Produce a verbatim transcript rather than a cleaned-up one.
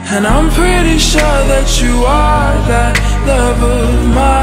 And I'm pretty sure that you are that love of mine.